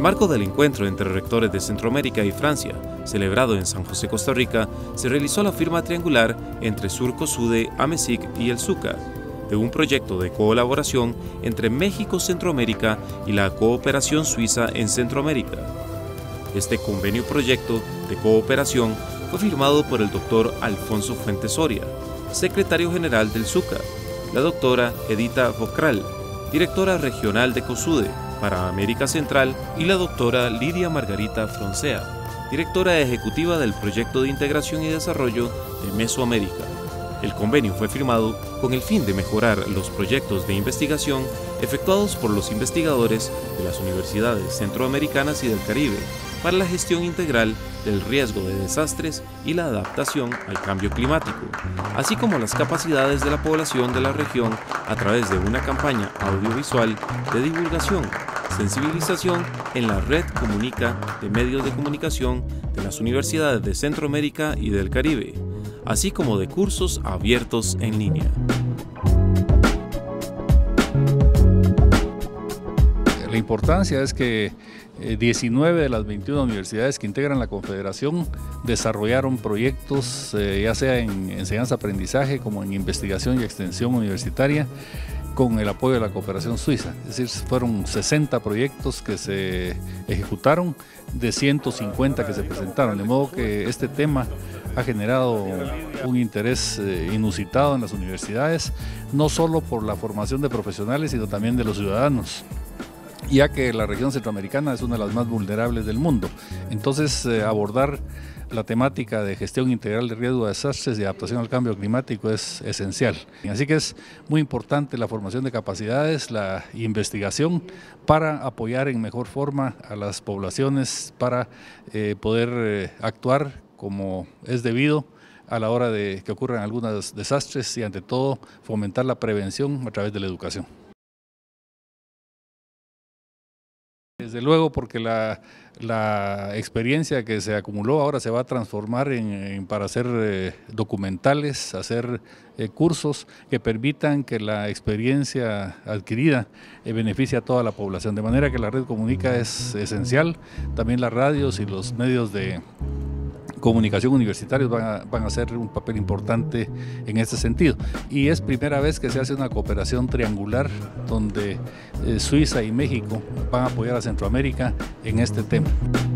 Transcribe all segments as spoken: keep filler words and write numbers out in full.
marco del encuentro entre rectores de Centroamérica y Francia, celebrado en San José, Costa Rica, se realizó la firma triangular entre Surcosude, AMESIC y el SUCA, de un proyecto de colaboración entre México, Centroamérica y la Cooperación Suiza en Centroamérica. Este convenio proyecto de cooperación fue firmado por el doctor Alfonso Fuentes Soria, secretario general del SUCA, la doctora Edita Bocral, directora regional de COSUDE para América Central, y la doctora Lidia Margarita Froncea, directora ejecutiva del Proyecto de Integración y Desarrollo de Mesoamérica. El convenio fue firmado con el fin de mejorar los proyectos de investigación efectuados por los investigadores de las universidades centroamericanas y del Caribe para la gestión integral del riesgo de desastres y la adaptación al cambio climático, así como las capacidades de la población de la región a través de una campaña audiovisual de divulgación, sensibilización en la red Comunica de medios de comunicación de las universidades de Centroamérica y del Caribe, así como de cursos abiertos en línea. La importancia es que diecinueve de las veintiuna universidades que integran la Confederación desarrollaron proyectos, eh, ya sea en enseñanza-aprendizaje como en investigación y extensión universitaria, con el apoyo de la cooperación suiza. Es decir, fueron sesenta proyectos que se ejecutaron de ciento cincuenta que se presentaron, de modo que este tema ha generado un interés eh, inusitado en las universidades, no solo por la formación de profesionales, sino también de los ciudadanos, ya que la región centroamericana es una de las más vulnerables del mundo. Entonces, eh, abordar la temática de gestión integral de riesgo de desastres y adaptación al cambio climático es esencial. Así que es muy importante la formación de capacidades, la investigación para apoyar en mejor forma a las poblaciones, para eh, poder eh, actuar como es debido a la hora de que ocurran algunos desastres y, ante todo, fomentar la prevención a través de la educación. Desde luego, porque la, la experiencia que se acumuló ahora se va a transformar en, en para hacer eh, documentales, hacer eh, cursos que permitan que la experiencia adquirida eh, beneficie a toda la población. De manera que la red Comunica es esencial, también las radios y los medios de comunicación universitarios van a, van a hacer un papel importante en este sentido. Y es primera vez que se hace una cooperación triangular donde eh, Suiza y México van a apoyar a Centroamérica en este tema.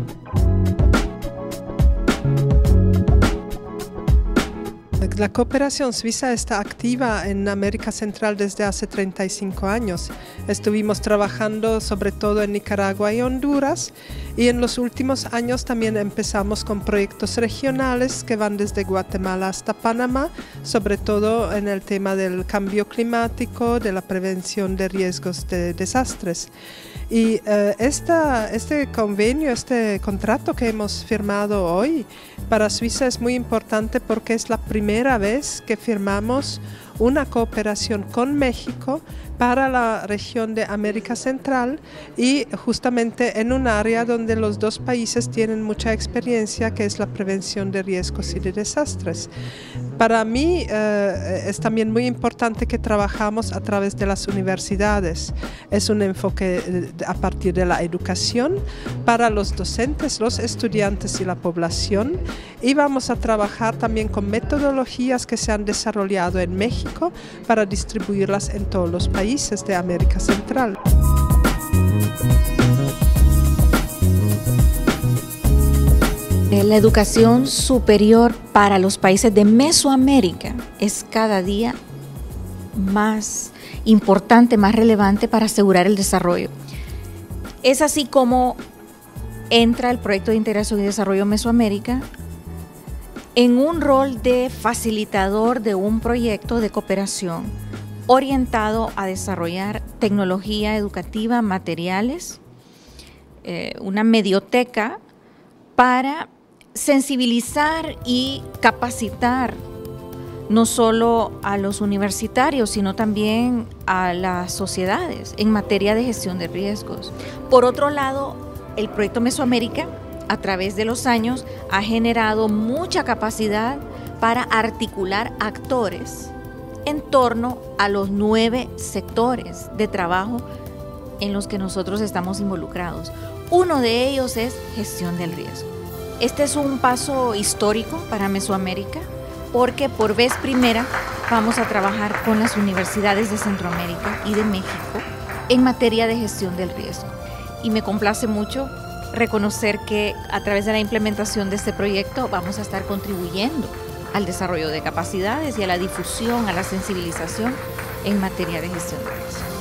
La cooperación suiza está activa en América Central desde hace treinta y cinco años. Estuvimos trabajando sobre todo en Nicaragua y Honduras, y en los últimos años también empezamos con proyectos regionales que van desde Guatemala hasta Panamá, sobre todo en el tema del cambio climático, de la prevención de riesgos de desastres. Y eh, esta, este convenio, este contrato que hemos firmado hoy para Suiza es muy importante porque es la primera vez que firmamos una cooperación con México para la región de América Central, y justamente en un área donde los dos países tienen mucha experiencia, que es la prevención de riesgos y de desastres. Para mí eh, es también muy importante que trabajamos a través de las universidades. Es un enfoque a partir de la educación para los docentes, los estudiantes y la población, y vamos a trabajar también con metodologías que se han desarrollado en México para distribuirlas en todos los países de América Central. La educación superior para los países de Mesoamérica es cada día más importante, más relevante para asegurar el desarrollo. Es así como entra el proyecto de integración y desarrollo Mesoamérica en un rol de facilitador de un proyecto de cooperación orientado a desarrollar tecnología educativa, materiales, eh, una medioteca para sensibilizar y capacitar no solo a los universitarios, sino también a las sociedades en materia de gestión de riesgos. Por otro lado, el proyecto Mesoamérica, a través de los años, ha generado mucha capacidad para articular actores en torno a los nueve sectores de trabajo en los que nosotros estamos involucrados. Uno de ellos es gestión del riesgo. Este es un paso histórico para Mesoamérica porque por vez primera vamos a trabajar con las universidades de Centroamérica y de México en materia de gestión del riesgo. Y me complace mucho reconocer que a través de la implementación de este proyecto vamos a estar contribuyendo al desarrollo de capacidades y a la difusión, a la sensibilización en materia de gestión de riesgo.